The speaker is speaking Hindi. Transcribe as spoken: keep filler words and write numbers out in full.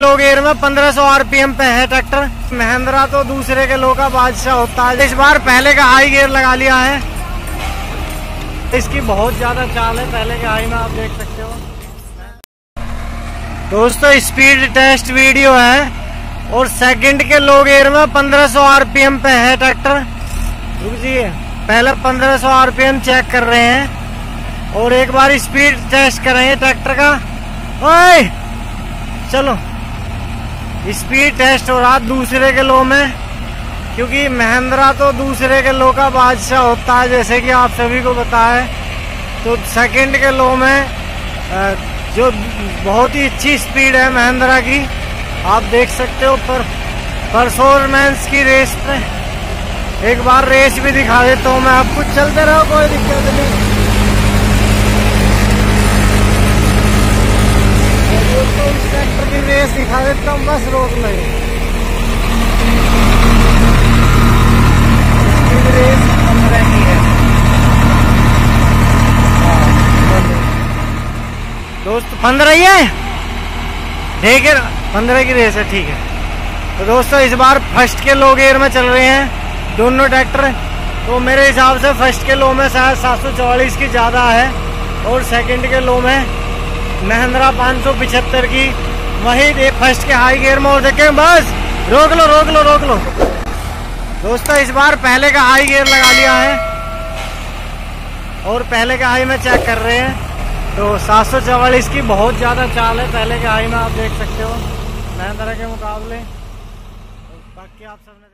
लोग एयर में पंद्रह सौ आरपीएम पे है ट्रैक्टर। महिंद्रा तो दूसरे के लो का बादशाह होता है। इस बार पहले का हाई गियर लगा लिया है। इसकी बहुत ज्यादा चाल है पहले के हाई में, आप देख सकते हो दोस्तों। स्पीड टेस्ट वीडियो है और सेकंड के लोग एयर में पंद्रह सौ आरपीएम पे है ट्रैक्टर। रुकिए, पहले पंद्रह सौ आरपीएम चेक कर रहे हैं और एक बार स्पीड टेस्ट करेंगे ट्रैक्टर का। ओए चलो, स्पीड टेस्ट हो रहा दूसरे के लो में, क्योंकि महिंद्रा तो दूसरे के लो का बादशाह होता है, जैसे कि आप सभी को पता है। तो सेकंड के लो में जो बहुत ही अच्छी स्पीड है महिंद्रा की, आप देख सकते हो। पर परफॉर्मेंस की रेस पे एक बार रेस भी दिखा देता हूँ मैं आपको। चलते रहो, कोई दिक्कत नहीं। तो इस ट्रैक्टर की रेस दिखा देता हूँ, बस रोक लो। रेस पंद्रह की है दोस्त, पंद्रह ही है, ठीक है, पंद्रह की रेस है, ठीक है। तो दोस्तों इस बार फर्स्ट के लो गियर में चल रहे हैं दोनों ट्रैक्टर। तो मेरे हिसाब से फर्स्ट के लो में शायद सात सौ चौवालीस की ज्यादा है और सेकंड के लो में महिंद्रा पाँच सौ पिछहत्तर की। वही फर्स्ट के हाई गियर में और देखें, बस रोक लो रोक लो रोक लो दोस्तों। इस बार पहले का हाई गियर लगा लिया है और पहले का हाई में चेक कर रहे हैं। तो सात सौ चौवालीस की बहुत ज्यादा चाल है पहले के हाई में, आप देख सकते हो महिंद्रा के मुकाबले। बाकी आप सबने